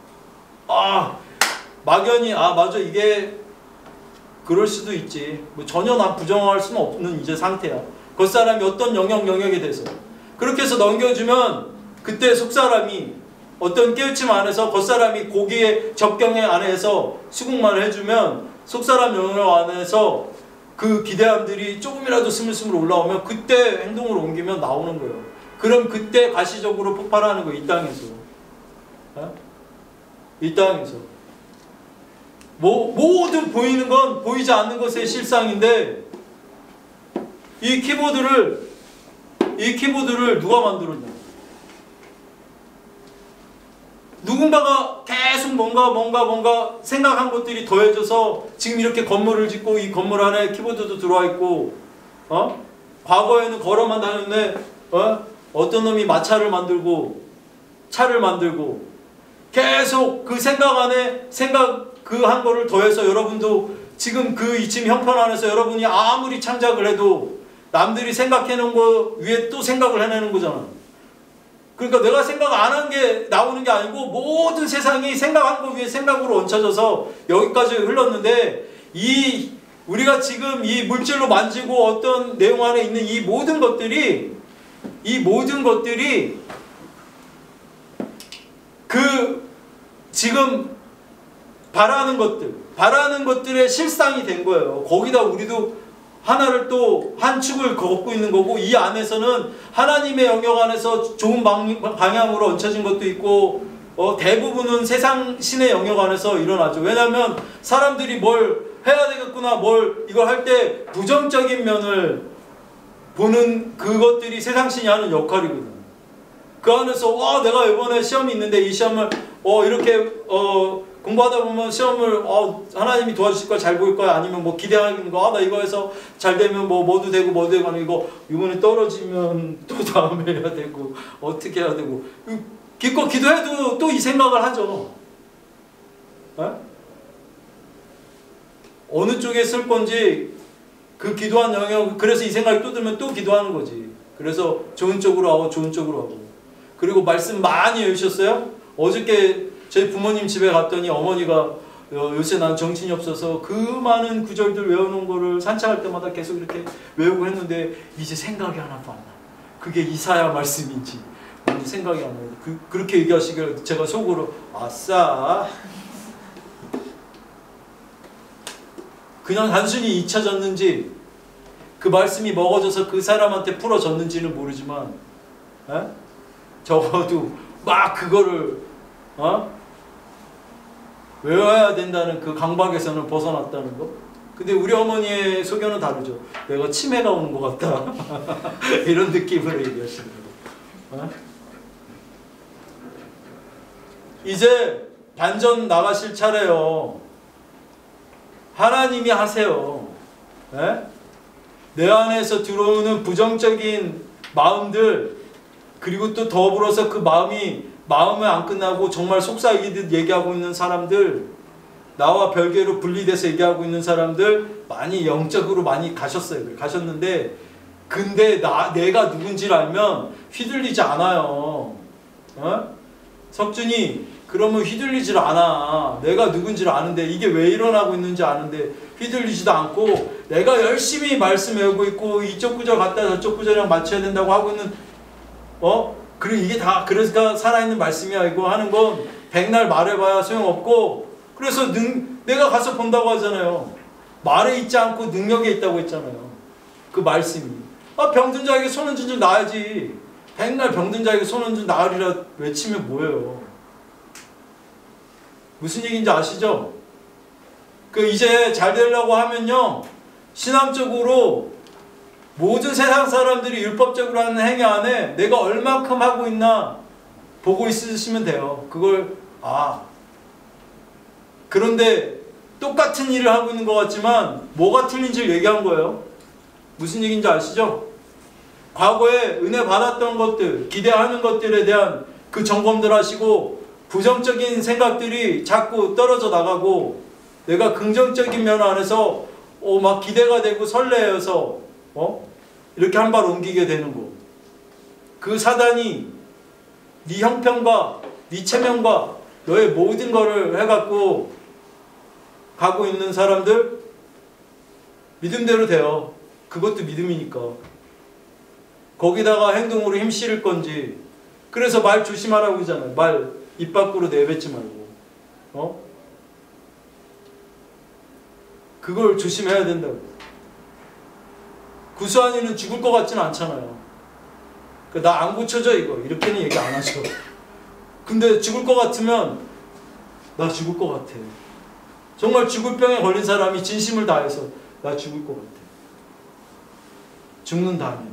막연히 맞아 이게 그럴 수도 있지. 뭐 전혀 난 부정할 수는 없는 이제 상태야. 겉사람이 어떤 영역에 대해서 그렇게 해서 넘겨주면 그때 속사람이 어떤 깨우침 안에서 겉사람이 고기의 접경의 안에서 수긍만 해주면 속사람 영역 안에서 그 기대함들이 조금이라도 스물스물 올라오면 그때 행동을 옮기면 나오는 거예요. 그럼 그때 가시적으로 폭발하는 거예요. 이 땅에서. 이 땅에서. 모든 보이는 건 보이지 않는 것의 실상인데 이 키보드를 누가 만들었냐? 누군가가 계속 뭔가 생각한 것들이 더해져서 지금 이렇게 건물을 짓고 이 건물 안에 키보드도 들어와 있고 과거에는 걸어만 다녔는데 어떤 놈이 마차를 만들고 차를 만들고 계속 그 생각 안에 그 한 거를 더해서 여러분도 지금 그 이침 형편 안에서 여러분이 아무리 창작을 해도 남들이 생각해 놓은 거 위에 또 생각을 해내는 거잖아. 그러니까 내가 생각 안 한 게 나오는 게 아니고 모든 세상이 생각한 거 위에 생각으로 얹혀져서 여기까지 흘렀는데 우리가 지금 이 물질로 만지고 어떤 내용 안에 있는 이 모든 것들이 그 지금 바라는 것들의 실상이 된 거예요. 거기다 우리도 하나를 또 한 축을 걷고 있는 거고 이 안에서는 하나님의 영역 안에서 좋은 방향으로 얹혀진 것도 있고 대부분은 세상 신의 영역 안에서 일어나죠. 왜냐하면 사람들이 뭘 해야 되겠구나 이걸 할 때 부정적인 면을 보는 그것들이 세상 신이 하는 역할이거든. 그 안에서 내가 이번에 시험이 있는데 이 시험을 이렇게 공부하다 보면 시험을 하나님이 도와주실 거야 잘 보일 거야 아니면 뭐 기대하는 거 나 이거 해서 잘 되면 뭐도 되고 하는 이거 이번에 떨어지면 또 다음에 해야 되고 어떻게 해야 되고 기껏 기도해도 또 이 생각을 하죠. 어느 쪽에 쓸 건지 그 기도한 영역 그래서 이 생각이 또 들면 또 기도하는 거지. 그래서 좋은 쪽으로 하고 그리고 말씀 많이 외우셨어요? 어저께 저희 부모님 집에 갔더니 어머니가 요새 난 정신이 없어서 그 많은 구절들 외워놓은 거를 산책할 때마다 계속 이렇게 외우고 했는데 이제 생각이 하나도 안 나. 그게 이사야 말씀인지 생각이 안 나요. 그렇게 얘기하시길 제가 속으로 아싸 그냥 단순히 잊혀졌는지 그 말씀이 먹어져서 그 사람한테 풀어졌는지는 모르지만 적어도 막 그거를 외워야 된다는 그 강박에서는 벗어났다는 거. 근데 우리 어머니의 소견은 다르죠. 내가 치매가 오는 것 같다. 이런 느낌으로 얘기하시는 거예요. 이제 반전 나가실 차례요. 하나님이 하세요. 내 안에서 들어오는 부정적인 마음들 그리고 또 더불어서 그 마음에 안 끝나고 정말 속삭이듯 얘기하고 있는 사람들 나와 별개로 분리돼서 얘기하고 있는 사람들 많이 영적으로 많이 가셨는데 근데 내가 누군지를 알면 휘둘리지 않아요. 석준이 그러면 휘둘리질 않아. 내가 누군지를 아는데 이게 왜 일어나고 있는지 아는데 휘둘리지도 않고 내가 열심히 말씀 외우고 있고 이쪽 구절 갖다 저쪽 구절이랑 맞춰야 된다고 하고 있는 그리고 이게 다 그래서 살아있는 말씀이야 이거 하는 건 백날 말해봐야 소용없고 그래서 내가 가서 본다고 하잖아요. 말에 있지 않고 능력에 있다고 했잖아요. 그 말씀이 병든 자에게 손 얹은 줄 나아야지. 백날 병든 자에게 손 얹은 나으리라 외치면 뭐예요. 무슨 얘기인지 아시죠? 이제 잘 되려고 하면요 신앙적으로 모든 세상 사람들이 율법적으로 하는 행위 안에 내가 얼마큼 하고 있나 보고 있으시면 돼요. 그걸 그런데 똑같은 일을 하고 있는 것 같지만 뭐가 틀린지를 얘기한 거예요. 무슨 얘기인지 아시죠? 과거에 은혜 받았던 것들, 기대하는 것들에 대한 그 점검들 하시고 부정적인 생각들이 자꾸 떨어져 나가고 내가 긍정적인 면 안에서 막 기대가 되고 설레어서 이렇게 한 발 옮기게 되는 거. 그 사단이 네 형편과 네 체면과 너의 모든 거를 해갖고 가고 있는 사람들 믿음대로 돼요. 그것도 믿음이니까. 거기다가 행동으로 힘 실을 건지. 그래서 말 조심하라고 하잖아요. 말 입 밖으로 내뱉지 말고. 그걸 조심해야 된다고. 구수한 이는 죽을 것 같지는 않잖아요. 나 안 고쳐져 이거 이렇게는 얘기 안 하죠. 근데 죽을 것 같으면 나 죽을 것 같아. 정말 죽을 병에 걸린 사람이 진심을 다해서 나 죽을 것 같아. 죽는다면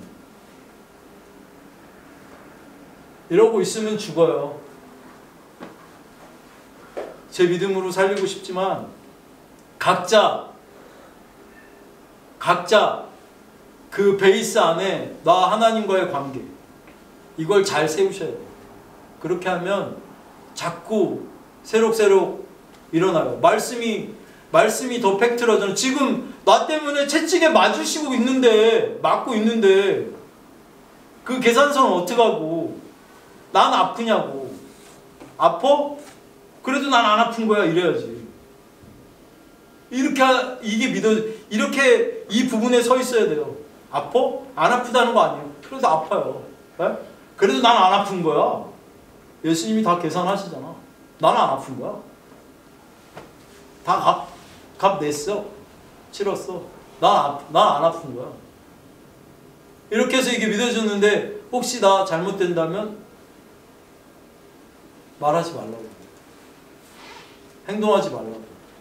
이러고 있으면 죽어요. 제 믿음으로 살리고 싶지만 각자 그 베이스 안에 나 하나님과의 관계 이걸 잘 세우셔야 돼요. 그렇게 하면 자꾸 새록새록 일어나요. 말씀이 더 팩트로 저는 지금 나 때문에 채찍에 맞고 있는데 그 계산서는 어떡하고 난 아프냐고. 아파? 그래도 난 안 아픈 거야 이래야지. 이렇게 이 부분에 서 있어야 돼요. 아파? 안 아프다는 거 아니에요. 그래도 아파요. 네? 그래도 난 안 아픈 거야. 예수님이 다 계산하시잖아. 나는 안 아픈 거야. 다 값 냈어. 치렀어. 난 안 아픈 거야. 이렇게 해서 이게 믿어졌는데 혹시 나 잘못된다면 말하지 말라고. 행동하지 말라고.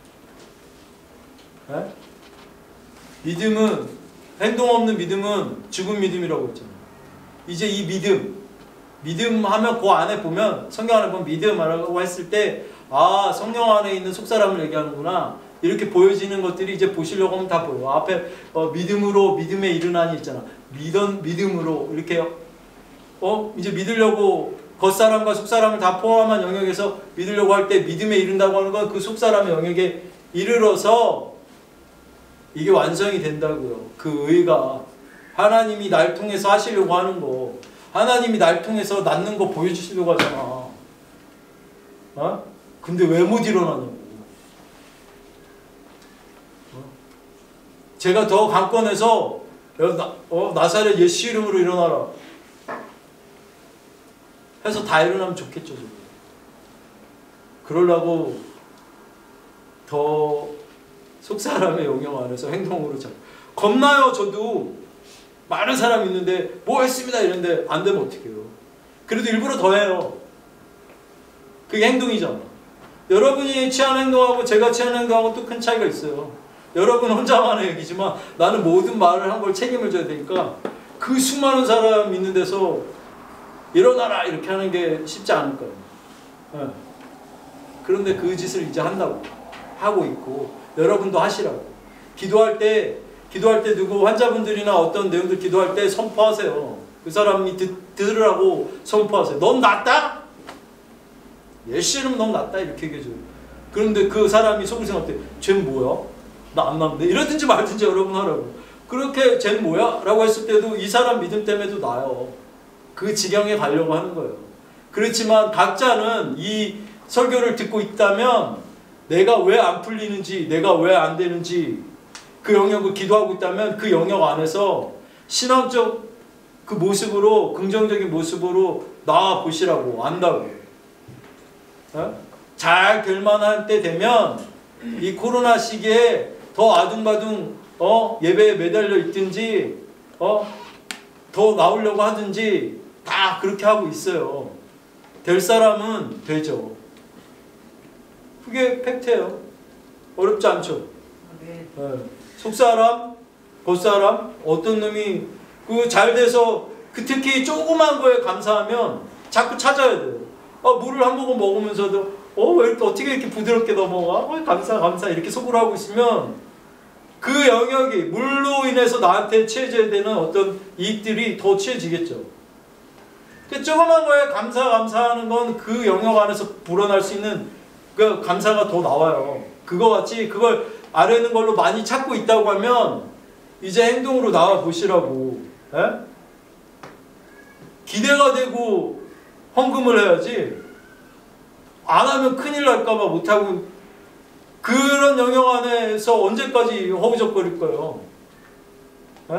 네? 믿음은 행동 없는 믿음은 죽은 믿음이라고 했잖아요. 이제 이 믿음 하면 그 안에 보면 성경 안에 보면 믿음이라고 했을 때 성령 안에 있는 속사람을 얘기하는구나 이렇게 보여지는 것들이 이제 보시려고 하면 다 보여. 앞에 믿음으로 믿음에 이르나니 있잖아. 믿음으로 이렇게 이제 믿으려고 겉사람과 속사람을 다 포함한 영역에서 믿으려고 할 때 믿음에 이른다고 하는 건 그 속사람의 영역에 이르러서 이게 완성이 된다고요. 그 의가 하나님이 날 통해서 하시려고 하는 거, 하나님이 날 통해서 낫는 거 보여주시려고 하잖아. 근데 왜 못 일어나냐고. 제가 더 강권해서 나사렛 예수 이름으로 일어나라 해서 다 일어나면 좋겠죠. 그러려고 더 속사람의 영역 안에서 행동으로 겁나요. 저도 많은 사람이 있는데 뭐 했습니다 이런데 안 되면 어떡해요. 그래도 일부러 더 해요. 그게 행동이잖아. 여러분이 취한 행동하고 제가 취한 행동하고 또 큰 차이가 있어요. 여러분은 혼자만의 얘기지만 나는 모든 말을 한 걸 책임을 져야 되니까 그 수많은 사람 있는 데서 일어나라 이렇게 하는 게 쉽지 않을 거예요. 네. 그런데 그 짓을 이제 한다고 하고 있고 여러분도 하시라고. 기도할 때 누구 환자분들이나 어떤 내용들 기도할 때 선포하세요. 그 사람이 들으라고 선포하세요. 넌 낫다? 예수 이름 넌 낫다 이렇게 얘기해줘요. 그런데 그 사람이 속으로 생각할 때 쟤는 뭐야? 나 안 낫는데? 이러든지 말든지 여러분 하라고. 그렇게 쟤는 뭐야? 라고 했을 때도 이 사람 믿음 때문에도 나요. 그 지경에 가려고 하는 거예요. 그렇지만 각자는 이 설교를 듣고 있다면 내가 왜 안 풀리는지, 내가 왜 안 되는지 그 영역을 기도하고 있다면 그 영역 안에서 신앙적 그 모습으로, 긍정적인 모습으로 나와 보시라고 안다고. 잘 될 만한 때 되면 이 코로나 시기에 더 아둥바둥 예배에 매달려 있든지 더 나오려고 하든지 다 그렇게 하고 있어요. 될 사람은 되죠. 그게 팩트예요. 어렵지 않죠. 네. 속사람, 겉사람, 어떤 놈이 그 잘 돼서 특히 조그만 거에 감사하면 자꾸 찾아야 돼요. 물을 한 모금 먹으면서도 왜 이렇게 어떻게 이렇게 부드럽게 넘어가? 감사 이렇게 속으로 하고 있으면 그 영역이 물로 인해서 나한테 취해져야 되는 어떤 이익들이 더 취해지겠죠. 그 조그만 거에 감사하는 건 그 영역 안에서 불어날 수 있는 그 감사가 더 나와요. 그거 같이 그걸 아뢰는 걸로 많이 찾고 있다고 하면 이제 행동으로 나와 보시라고. 에? 기대가 되고 헌금을 해야지. 안 하면 큰일 날까봐 못하고 그런 영역 안에서 언제까지 허우적거릴 거예요. 에?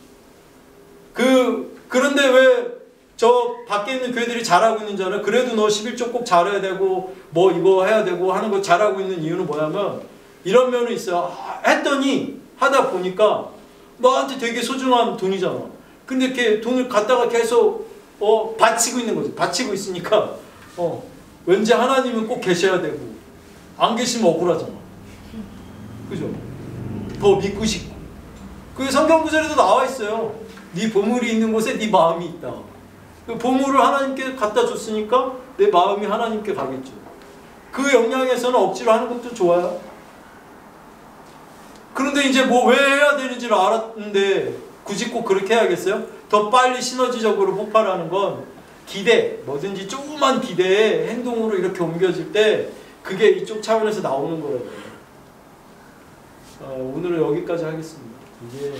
그런데 왜 저 밖에 있는 교회들이 잘하고 있는 줄 알아요? 그래도 너 11조 꼭 잘해야 되고 뭐 이거 해야 되고 하는 거 잘하고 있는 이유는 뭐냐면 이런 면이 있어요. 했더니 하다 보니까 너한테 되게 소중한 돈이잖아. 근데 이렇게 돈을 갖다가 계속 바치고 있는 거지. 바치고 있으니까 왠지 하나님은 꼭 계셔야 되고 안 계시면 억울하잖아. 그죠? 더 믿고 싶고. 그 성경 구절에도 나와 있어요. 네 보물이 있는 곳에 네 마음이 있다. 그 보물을 하나님께 갖다 줬으니까 내 마음이 하나님께 가겠죠. 그 영향에서는 억지로 하는 것도 좋아요. 그런데 이제 뭐 왜 해야 되는지를 알았는데 굳이 꼭 그렇게 해야겠어요? 더 빨리 시너지적으로 폭발하는 건 기대, 뭐든지 조그만 기대에 행동으로 이렇게 옮겨질 때 그게 이쪽 차원에서 나오는 거예요. 오늘은 여기까지 하겠습니다. 이게